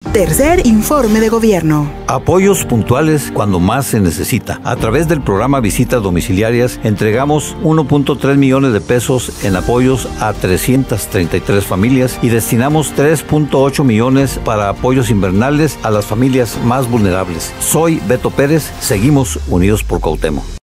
Tercer informe de gobierno. Apoyos puntuales cuando más se necesita. A través del programa Visitas Domiciliarias entregamos 1.3 millones de pesos en apoyos a 333 familias y destinamos 3.8 millones para apoyos invernales a las familias más vulnerables. Soy Beto Pérez, seguimos unidos por Cuauhtémoc.